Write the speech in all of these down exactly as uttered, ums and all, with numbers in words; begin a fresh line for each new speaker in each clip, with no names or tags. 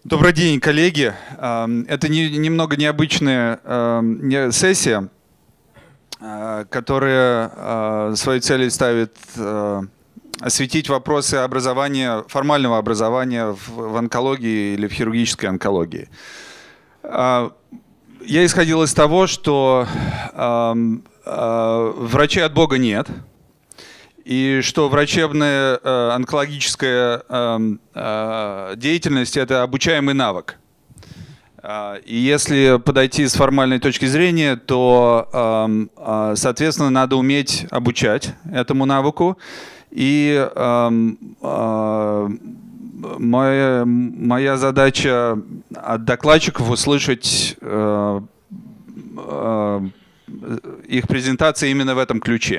Добрый день, коллеги. Это не, немного необычная э, сессия, э, которая э, своей целью ставит э, осветить вопросы образования, формального образования в, в онкологии или в хирургической онкологии. Э, я исходил из того, что э, э, врачей от Бога нет. И что врачебная э, онкологическая э, э, деятельность – это обучаемый навык. Э, и если подойти с формальной точки зрения, то, э, э, соответственно, надо уметь обучать этому навыку. И э, э, моя, моя задача от докладчиков услышать э, э, их презентации именно в этом ключе.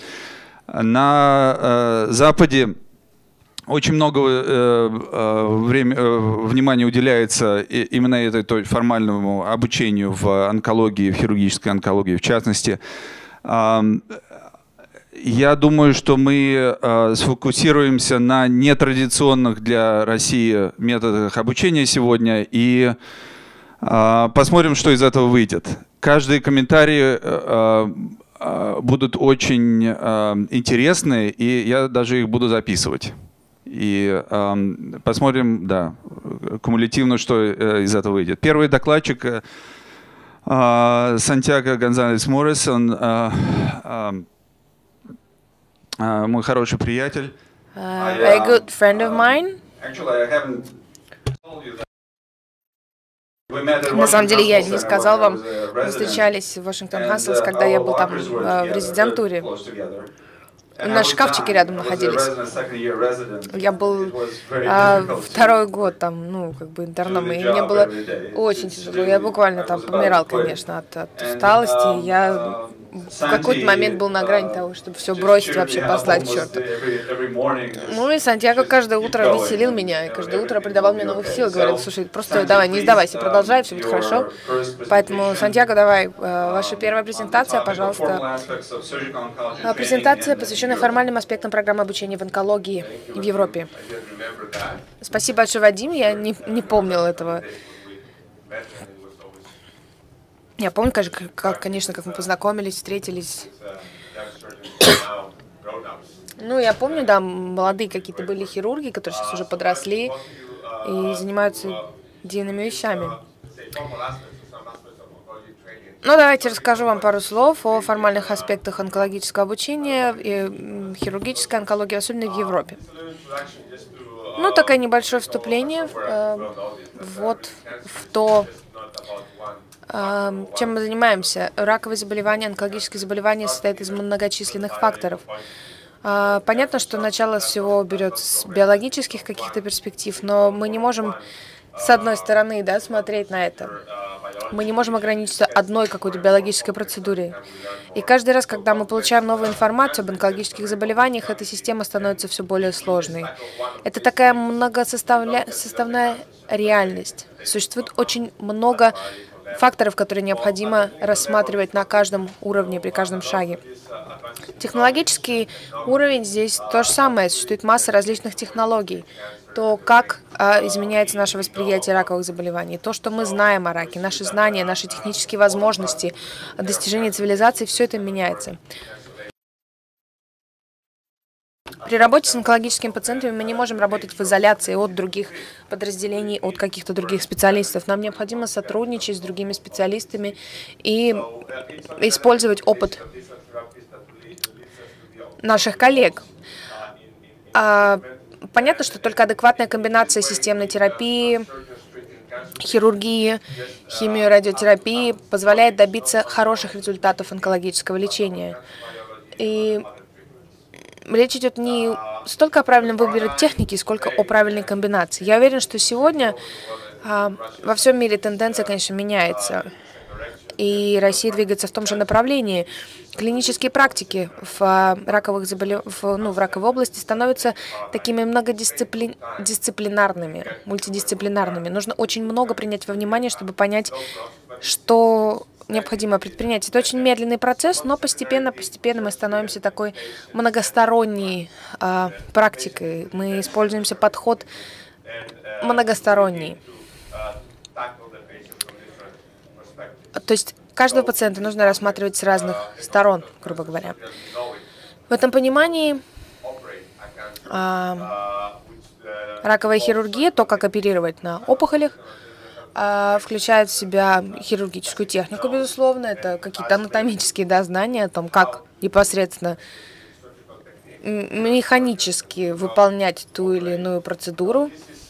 На э, Западе очень много э, э, время, э, внимания уделяется именно этой формальному обучению в онкологии, в хирургической онкологии в частности. Э, я думаю, что мы э, сфокусируемся на нетрадиционных для России методах обучения сегодня и э, посмотрим, что из этого выйдет. Каждый комментарий э, будут очень э, интересны, и я даже их буду записывать. И э, посмотрим, да, кумулятивно, что э, из этого выйдет. Первый докладчик э, Сантьяго Гонзалес Морес, он э, э, э, мой хороший приятель.
Uh, a good friend of mine. На самом деле, я не сказал вам, мы встречались в Вашингтон Хасселс, когда я был там в резидентуре. На шкафчике рядом находились. Я был а, второй год там, ну, как бы интерном, и мне было очень тяжело. Я буквально там помирал, конечно, от, от усталости. Я в какой-то момент был на грани того, чтобы все бросить, вообще послать к черту. Ну и Сантьяго каждое утро веселил меня, и каждое утро придавал мне новых сил. Говорил: слушай, просто давай, не сдавайся, продолжай, все будет хорошо. Поэтому, Сантьяго, давай, ваша первая презентация, пожалуйста. Презентация, посвященная формальным аспектам программы обучения в онкологии в Европе. Спасибо большое, Вадим, я не, не помнил этого. Я помню, как, конечно, как мы познакомились, встретились. Ну, я помню, да, молодые какие-то были хирурги, которые сейчас уже подросли и занимаются дивными вещами. Ну, давайте расскажу вам пару слов о формальных аспектах онкологического обучения и хирургической онкологии, особенно в Европе. Ну, такое небольшое вступление э, вот в то, э, чем мы занимаемся. Раковые заболевания, онкологические заболевания состоят из многочисленных факторов. Э, понятно, что начало всего берется с биологических каких-то перспектив, но мы не можем, с одной стороны, да, смотреть на это. Мы не можем ограничиться одной какой-то биологической процедурой. И каждый раз, когда мы получаем новую информацию об онкологических заболеваниях, эта система становится все более сложной. Это такая многосоставная реальность. Существует очень много факторов, которые необходимо рассматривать на каждом уровне, при каждом шаге. Технологический уровень здесь то же самое. Существует масса различных технологий. То, как а, изменяется наше восприятие раковых заболеваний, то, что мы знаем о раке, наши знания, наши технические возможности, достижения цивилизации, все это меняется. При работе с онкологическими пациентами мы не можем работать в изоляции от других подразделений, от каких-то других специалистов. Нам необходимо сотрудничать с другими специалистами и использовать опыт наших коллег. А, Понятно, что только адекватная комбинация системной терапии, хирургии, химии, радиотерапии позволяет добиться хороших результатов онкологического лечения. И речь идет не столько о правильном выборе техники, сколько о правильной комбинации. Я уверен, что сегодня а, во всем мире тенденция, конечно, меняется. И Россия двигается в том же направлении. Клинические практики в, раковых заболев... в, ну, в раковой области становятся такими многодисциплинарными, мультидисциплинарными. Нужно очень много принять во внимание, чтобы понять, что необходимо предпринять. Это очень медленный процесс, но постепенно-постепенно мы становимся такой многосторонней э, практикой. Мы используемся подход многосторонний. То есть каждого пациента нужно рассматривать с разных сторон, грубо говоря. В этом понимании а, раковая хирургия, то, как оперировать на опухолях, а, включает в себя хирургическую технику, безусловно. Это какие-то анатомические, да, знания о том, как непосредственно механически выполнять ту или иную процедуру.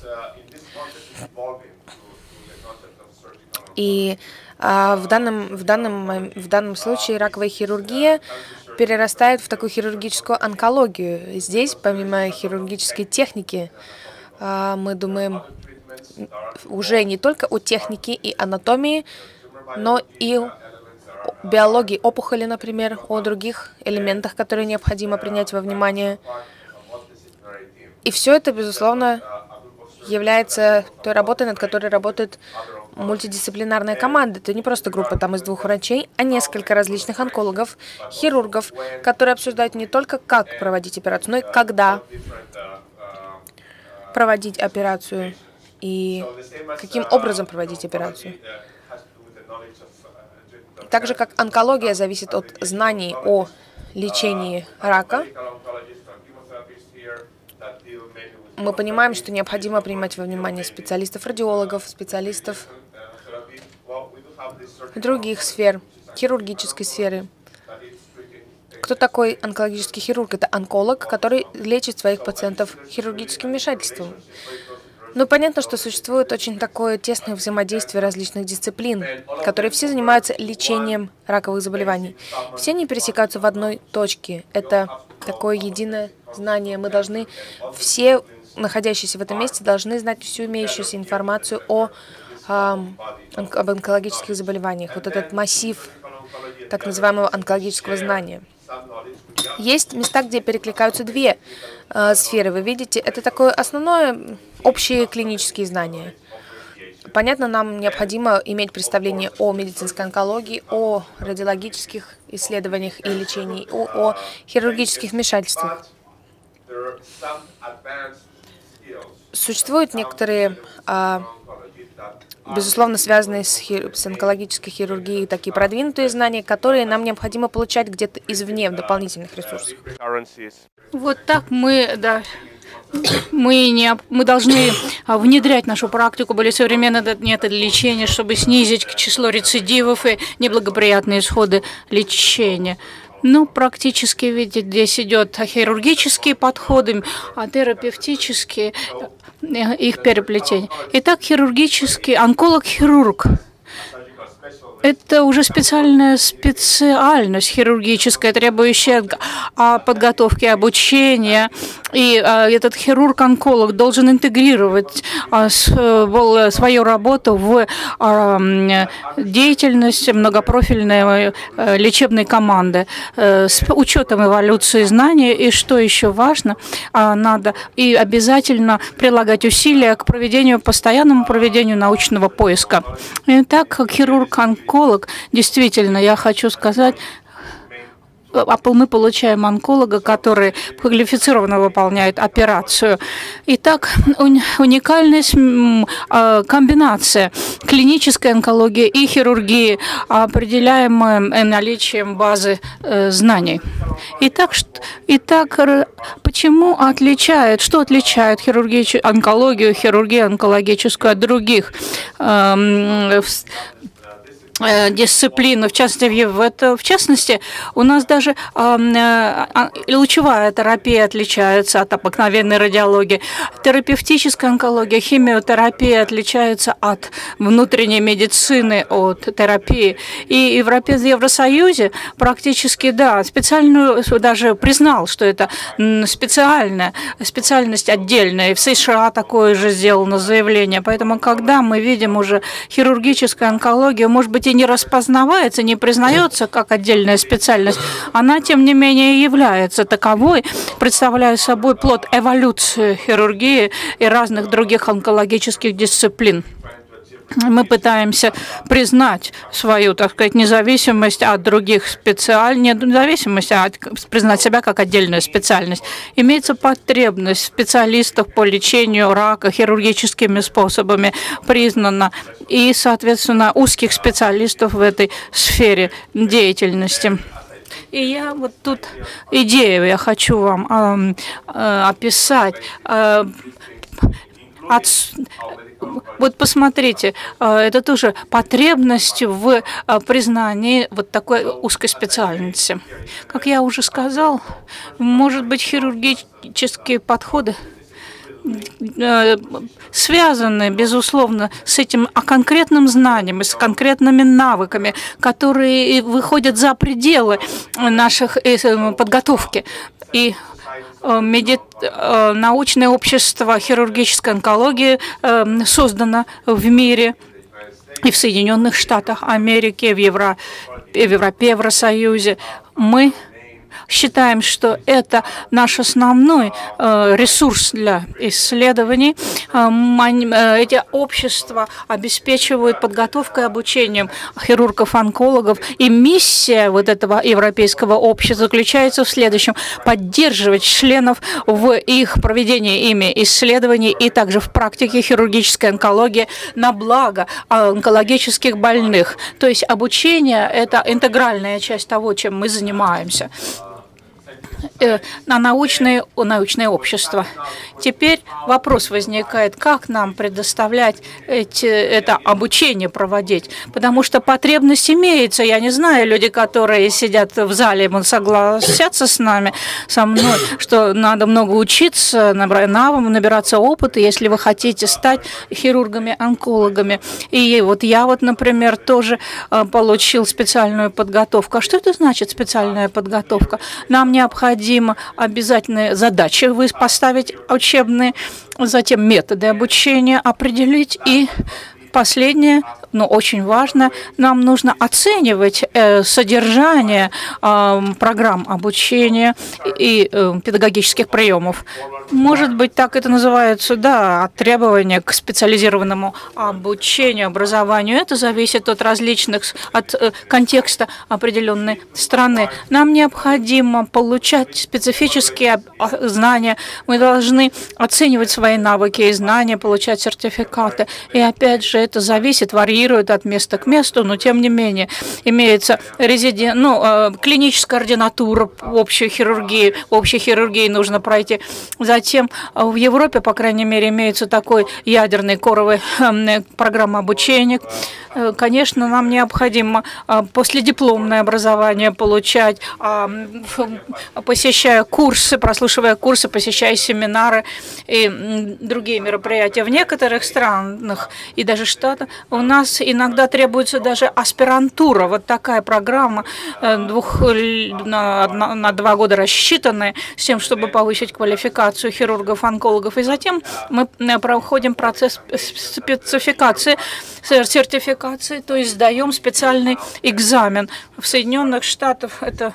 И а, в, данном, в, данном, в данном случае раковая хирургия перерастает в такую хирургическую онкологию. Здесь, помимо хирургической техники, а, мы думаем уже не только о технике и анатомии, но и о биологии опухоли, например, о других элементах, которые необходимо принять во внимание. И все это, безусловно, является той работой, над которой работает мультидисциплинарная команда. Это не просто группа там из двух врачей, а несколько различных онкологов, хирургов, которые обсуждают не только, как проводить операцию, но и когда проводить операцию и каким образом проводить операцию. Так же, как онкология зависит от знаний о лечении рака, мы понимаем, что необходимо принимать во внимание специалистов-радиологов, специалистов других сфер, хирургической сферы. Кто такой онкологический хирург? Это онколог, который лечит своих пациентов хирургическим вмешательством. Но понятно, что существует очень такое тесное взаимодействие различных дисциплин, которые все занимаются лечением раковых заболеваний. Все они пересекаются в одной точке. Это такое единое знание. Мы должны, все находящиеся в этом месте, должны знать всю имеющуюся информацию о, о, об онкологических заболеваниях. Вот этот массив так называемого онкологического знания. Есть места, где перекликаются две э, сферы. Вы видите, это такое основное общие клинические знания. Понятно, нам необходимо иметь представление о медицинской онкологии, о радиологических исследованиях и лечении, о, о хирургических вмешательствах. Существуют некоторые, э, безусловно, связанные с, хир... с онкологической хирургией, такие продвинутые знания, которые нам необходимо получать где-то извне, в дополнительных ресурсах.
Вот так мы, да, мы, не, мы должны внедрять нашу практику, более современные методы лечения, чтобы снизить число рецидивов и неблагоприятные исходы лечения. Ну, практически, видите, здесь идет хирургические подходы, а терапевтические, их переплетение. Итак, хирургический, онколог-хирург. Это уже специальная специальность хирургическая, требующая подготовки, обучения. И этот хирург-онколог должен интегрировать свою работу в деятельность многопрофильной лечебной команды с учетом эволюции знаний. И что еще важно, надо и обязательно прилагать усилия к проведению, постоянному проведению научного поиска. Итак, как хирург-онколог, действительно, я хочу сказать, мы получаем онколога, который квалифицированно выполняет операцию. Итак, уникальная комбинация клинической онкологии и хирургии, определяемая наличием базы знаний. Итак, итак, почему отличает, что отличает хирургию, онкологию, хирургию онкологическую от других дисциплину, в частности, в, это, в частности, у нас даже э, лучевая терапия отличается от обыкновенной радиологии, терапевтическая онкология, химиотерапия отличается от внутренней медицины, от терапии. И в Евросоюзе практически, да, специальную, даже признал, что это специальная, специальность отдельная. И в США такое же сделано заявление. Поэтому, когда мы видим уже хирургическую онкологию, может быть, и не распознавается, не признается как отдельная специальность, она, тем не менее, является таковой, представляя собой плод эволюции хирургии и разных других онкологических дисциплин. Мы пытаемся признать свою, так сказать, независимость от других специальностей, не независимость, а признать себя как отдельную специальность. Имеется потребность специалистов по лечению рака хирургическими способами признана и, соответственно, узких специалистов в этой сфере деятельности. И я вот тут идею я хочу вам э, э, описать. Э, от, Вот посмотрите, это тоже потребность в признании вот такой узкой специальности. Как я уже сказал, может быть, хирургические подходы связаны, безусловно, с этим конкретным знанием и с конкретными навыками, которые выходят за пределы наших подготовки. И Меди... научное общество хирургической онкологии создано в мире и в Соединенных Штатах Америки, в, Евро... в Европе, в Евросоюзе. Мы считаем, что это наш основной э, ресурс для исследований. Э, эти общества обеспечивают подготовкой и обучением хирургов-онкологов. И миссия вот этого европейского общества заключается в следующем: поддерживать членов в их проведении ими исследований и также в практике хирургической онкологии на благо онкологических больных. То есть обучение – это интегральная часть того, чем мы занимаемся. На научное, научное общество. Теперь вопрос возникает, как нам предоставлять эти, это обучение проводить, потому что потребность имеется. Я не знаю, люди, которые сидят в зале, согласятся с нами, со мной, что надо много учиться, набираться опыта, если вы хотите стать хирургами-онкологами. И вот я вот, например, тоже получил специальную подготовку. А что это значит специальная подготовка? Нам необходимо Необходимо обязательные задачи вы поставить учебные, затем методы обучения определить и последнее, но очень важно, нам нужно оценивать э, содержание э, программ обучения и э, педагогических приемов. Может быть, так это называется, да, требования к специализированному обучению, образованию. Это зависит от различных, от э, контекста определенной страны. Нам необходимо получать специфические знания. Мы должны оценивать свои навыки и знания, получать сертификаты. И опять же, это зависит, варьирует от места к месту, но тем не менее имеется резиден... ну, э, клиническая ординатура общей хирургии, общей хирургии нужно пройти. Затем в Европе, по крайней мере, имеется такой ядерный коровый э, программа обучения. Э, конечно, нам необходимо э, последипломное образование получать, э, посещая курсы, прослушивая курсы, посещая семинары и э, другие мероприятия. В некоторых странах и даже штатах у нас иногда требуется даже аспирантура. Вот такая программа двух, на, на два года рассчитанная с тем, чтобы повысить квалификацию хирургов-онкологов. И затем мы проходим процесс спецификации, сертификации, то есть сдаем специальный экзамен. В Соединенных Штатах это...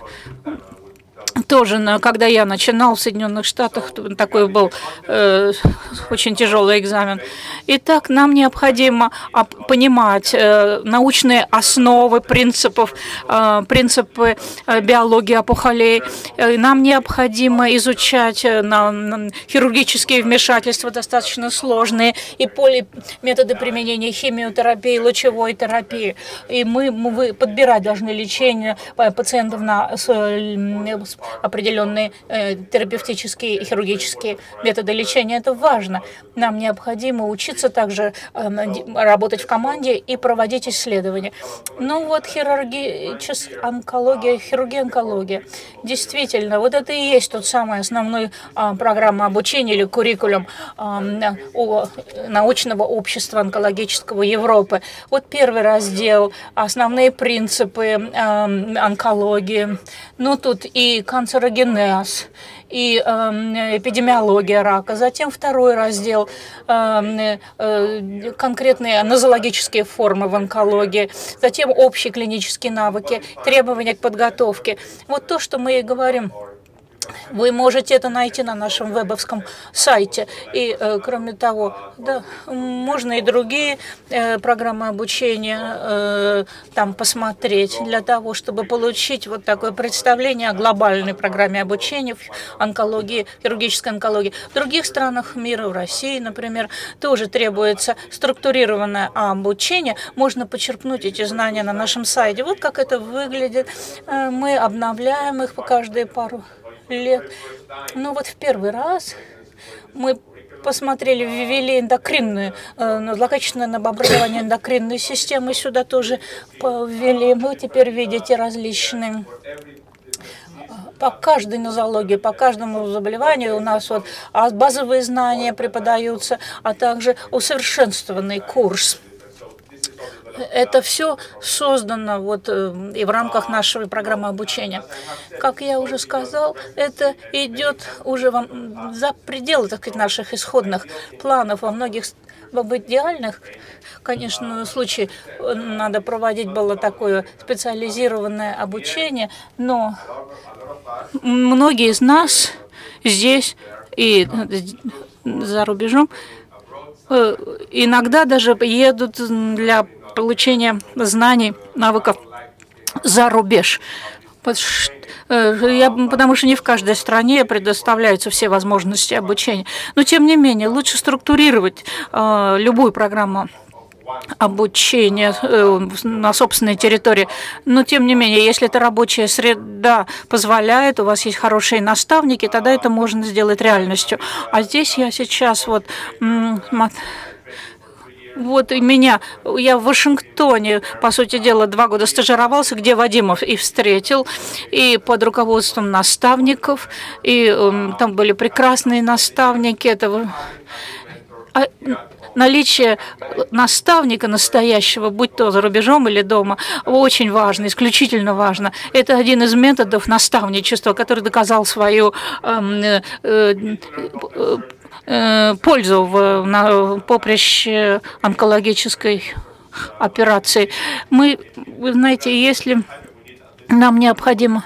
Тоже, когда я начинал в Соединенных Штатах, такой был э, очень тяжелый экзамен. Итак, нам необходимо понимать э, научные основы принципов, э, принципы э, биологии опухолей. Э, нам необходимо изучать э, на, на хирургические вмешательства, достаточно сложные, и поли, методы применения химиотерапии, лучевой терапии. И мы, мы подбирать должны лечение пациентов на определенные э, терапевтические и хирургические методы лечения. Это важно. Нам необходимо учиться также э, работать в команде и проводить исследования. Ну вот хирургическая онкология, хирургия онкология. Действительно, вот это и есть тот самый основной э, программа обучения или куррикулум э, у научного общества онкологического Европы. Вот первый раздел, основные принципы э, онкологии. Ну тут и канцерогенез, и э, эпидемиология рака. Затем второй раздел, э, э, конкретные нозологические формы в онкологии. Затем общие клинические навыки, требования к подготовке. Вот то, что мы и говорим Вы можете это найти на нашем вебовском сайте. И, э, кроме того, да, можно и другие э, программы обучения э, там посмотреть, для того, чтобы получить вот такое представление о глобальной программе обучения в онкологии, хирургической онкологии. В других странах мира, в России, например, тоже требуется структурированное обучение. Можно почерпнуть эти знания на нашем сайте. Вот как это выглядит. Э, мы обновляем их по каждые пару лет. Ну вот в первый раз мы посмотрели, ввели эндокринную, э, злокачественное образование эндокринной системы, сюда тоже ввели. Вы теперь видите различные по каждой нозологии, по каждому заболеванию у нас вот базовые знания преподаются, а также усовершенствованный курс. Это все создано вот и в рамках нашей программы обучения. Как я уже сказал, это идет уже за пределы, так сказать, наших исходных планов. Во многих, в идеальных, конечно, случае надо проводить было такое специализированное обучение, но многие из нас здесь и за рубежом иногда даже едут для получения знаний, навыков за рубеж. Потому что не в каждой стране предоставляются все возможности обучения. Но, тем не менее, лучше структурировать э, любую программу обучения э, на собственной территории. Но, тем не менее, если эта рабочая среда позволяет, у вас есть хорошие наставники, тогда это можно сделать реальностью. А здесь я сейчас вот... Вот и меня, я в Вашингтоне, по сути дела, два года стажировался, где Вадимов и встретил, и под руководством наставников, и um, там были прекрасные наставники. Это а, наличие наставника настоящего, будь то за рубежом или дома, очень важно, исключительно важно. Это один из методов наставничества, который доказал свою э, э, э, пользу в, на поприще онкологической операции. Мы, вы знаете, если нам необходимо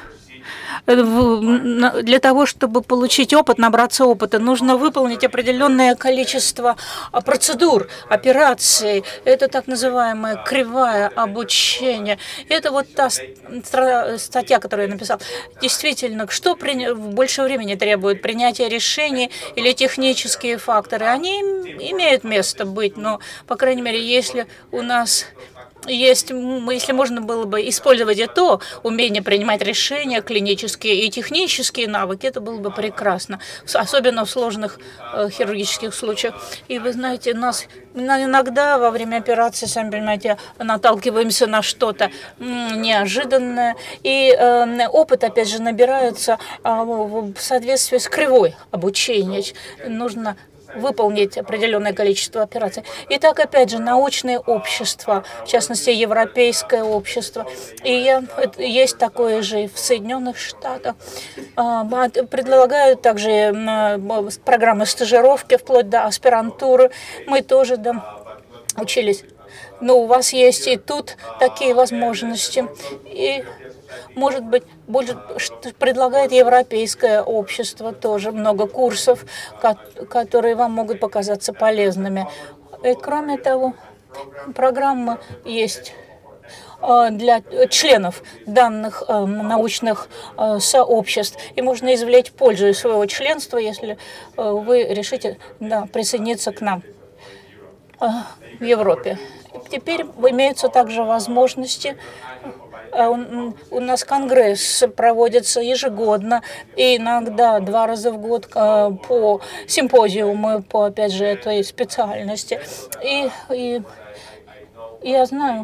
для того, чтобы получить опыт, набраться опыта, нужно выполнить определенное количество процедур, операций. Это так называемое кривая обучение. Это вот та статья, которую я написал. Действительно, что при... больше времени требует? Принятие решений или технические факторы? Они имеют место быть, но, по крайней мере, если у нас... Есть, если можно было бы использовать и то умение принимать решения, клинические и технические навыки, это было бы прекрасно, особенно в сложных э, хирургических случаях. И вы знаете, нас иногда во время операции, сами понимаете, наталкиваемся на что-то неожиданное, и э, опыт, опять же, набирается э, в соответствии с кривой обучения. Нужно выполнить определенное количество операций. Итак, опять же, научное общество, в частности, европейское общество. И я, есть такое же и в Соединенных Штатах. Предлагают также программы стажировки вплоть до аспирантуры. Мы тоже да, учились. Но у вас есть и тут такие возможности. И может быть, больше предлагает европейское общество тоже много курсов, которые вам могут показаться полезными. И кроме того, программа есть для членов данных научных сообществ, и можно извлечь пользу из своего членства, если вы решите да, присоединиться к нам в Европе. Теперь имеются также возможности. У нас конгресс проводится ежегодно, и иногда два раза в год по симпозиуму, по, опять же, этой специальности. И, и я знаю,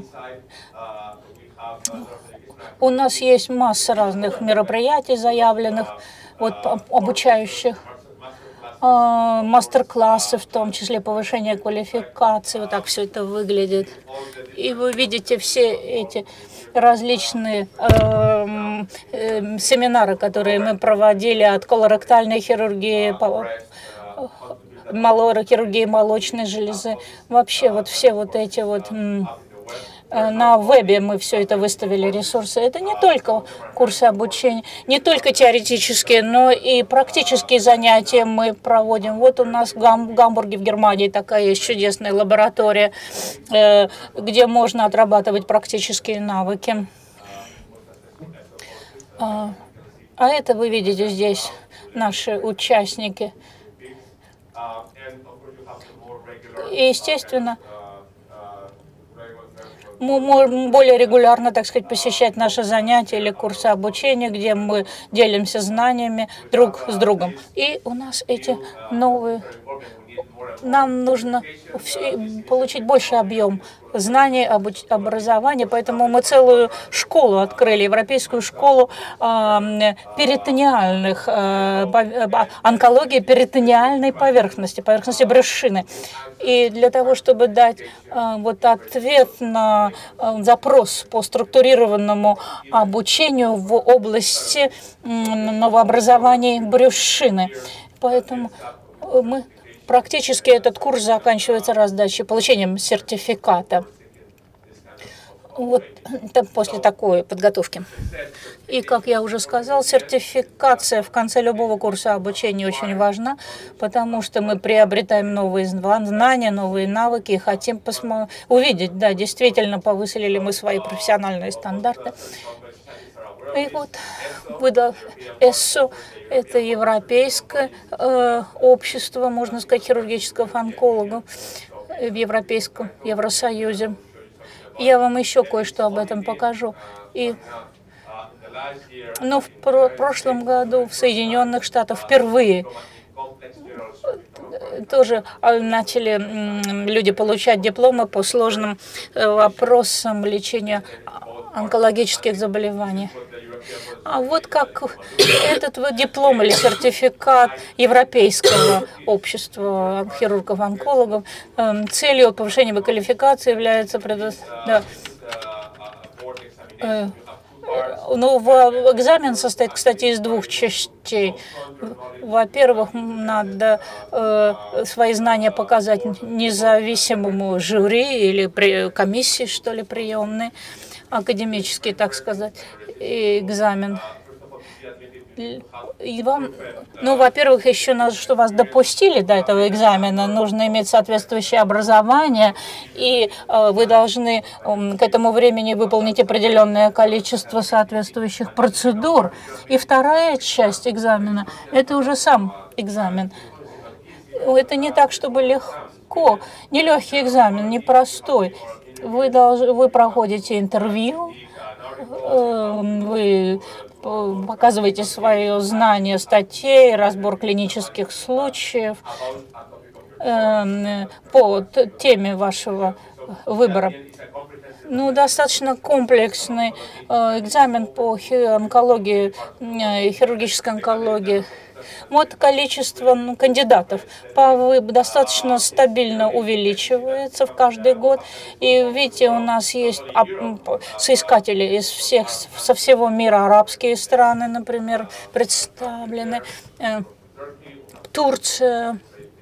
у нас есть масса разных мероприятий заявленных, вот, обучающих, мастер-классы, в том числе повышение квалификации. Вот так все это выглядит. И вы видите все эти различные э, э, семинары, которые мы проводили от колоректальной хирургии, хирургии молочной железы. Вообще вот все вот эти вот На вебе мы все это выставили, ресурсы. Это не только курсы обучения, не только теоретические, но и практические занятия мы проводим. Вот у нас в Гамбурге, в Германии, такая есть чудесная лаборатория, где можно отрабатывать практические навыки. А это вы видите здесь наши участники. И, естественно, мы можем более регулярно, так сказать, посещать наши занятия или курсы обучения, где мы делимся знаниями друг с другом. И у нас эти новые... Нам нужно получить больший объем знаний, образования, поэтому мы целую школу открыли, европейскую школу э, перитонеальных, э, онкологии перитонеальной поверхности, поверхности брюшины. И для того, чтобы дать э, вот ответ на э, запрос по структурированному обучению в области э, новообразований брюшины. Поэтому мы... Практически этот курс заканчивается раздачей, получением сертификата. Вот после такой подготовки. И, как я уже сказал, сертификация в конце любого курса обучения очень важна, потому что мы приобретаем новые знания, новые навыки и хотим увидеть, да, действительно повысили ли мы свои профессиональные стандарты. И вот ЭССО – это европейское э, общество, можно сказать, хирургических онкологов в Европейском Евросоюзе. Я вам еще кое-что об этом покажу. И, но в про прошлом году в Соединенных Штатах впервые тоже начали люди получать дипломы по сложным вопросам лечения онкологических заболеваний. А вот как этот вот диплом или сертификат Европейского общества хирургов-онкологов, э, целью повышения квалификации является предо... да. э, ну, экзамен состоит, кстати, из двух частей. Во-первых, надо э, свои знания показать независимому жюри или при, комиссии, что ли, приемной, академический, так сказать, экзамен. И вам, ну, во-первых, еще надо, что вас допустили до этого экзамена, нужно иметь соответствующее образование, и э, вы должны э, к этому времени выполнить определенное количество соответствующих процедур. И вторая часть экзамена – это уже сам экзамен. Это не так, чтобы легко, нелегкий экзамен, непростой. Вы, должны, вы проходите интервью, э, вы показываете свое знание статей, разбор клинических случаев э, по теме вашего выбора. Ну, достаточно комплексный э, экзамен по онкологии, э, хирургической онкологии. Вот количество ну, кандидатов по, достаточно стабильно увеличивается в каждый год. И видите, у нас есть соискатели из всех, со всего мира, арабские страны, например, представлены, э, Турция.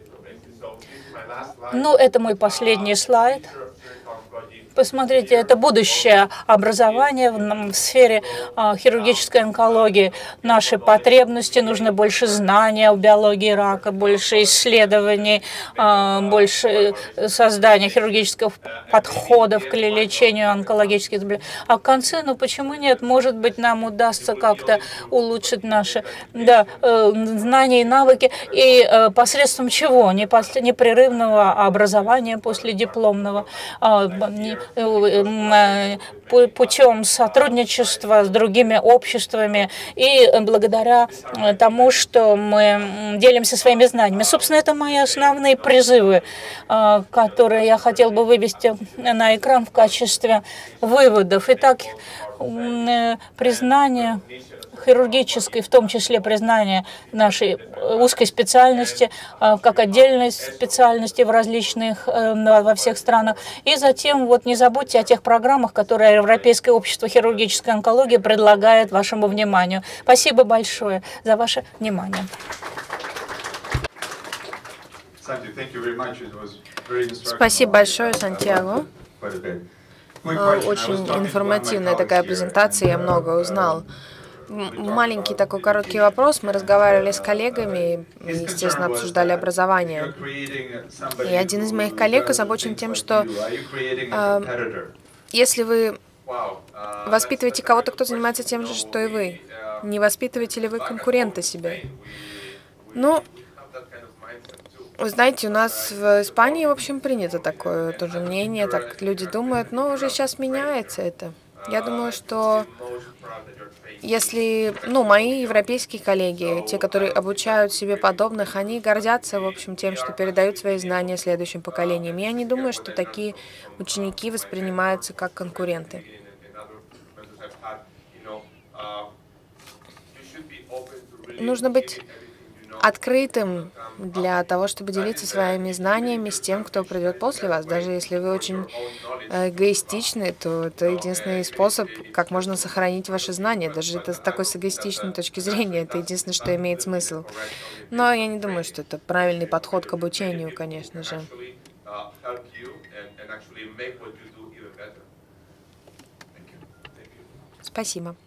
Ну, это мой последний слайд. Посмотрите, это будущее образование в, в сфере а, хирургической онкологии. Наши потребности, нужно больше знания о биологии рака, больше исследований, а, больше создания хирургических подходов к лечению онкологических заболеваний. А в конце, ну почему нет, может быть, нам удастся как-то улучшить наши да, э, знания и навыки, и э, посредством чего? Непрерывного образования после дипломного, э, путем сотрудничества с другими обществами и благодаря тому, что мы делимся своими знаниями. Собственно, это мои основные призывы, которые я хотел бы вывести на экран в качестве выводов. Итак, признание хирургической, в том числе признание нашей узкой специальности, как отдельной специальности в различных, во всех странах. И затем вот не забудьте о тех программах, которые Европейское общество хирургической онкологии предлагает вашему вниманию. Спасибо большое за ваше внимание.
Спасибо большое, Сантьяго. Очень информативная такая презентация, я много узнал. Маленький такой короткий вопрос. Мы разговаривали с коллегами и, естественно, обсуждали образование. И один из моих коллег озабочен тем, что э, если вы воспитываете кого-то, кто занимается тем же, что и вы, не воспитываете ли вы конкурента себе? Ну, вы знаете, у нас в Испании, в общем, принято такое тоже мнение, так люди думают, но уже сейчас меняется это. Я думаю, что если, ну, мои европейские коллеги, те, которые обучают себе подобных, они гордятся, в общем, тем, что передают свои знания следующим поколениям. Я не думаю, что такие ученики воспринимаются как конкуренты. Нужно быть открытым для того, чтобы делиться своими знаниями с тем, кто придет после вас. Даже если вы очень эгоистичны, то это единственный способ, как можно сохранить ваши знания. Даже это с такой с эгоистичной точки зрения, это единственное, что имеет смысл. Но я не думаю, что это правильный подход к обучению, конечно же. Спасибо.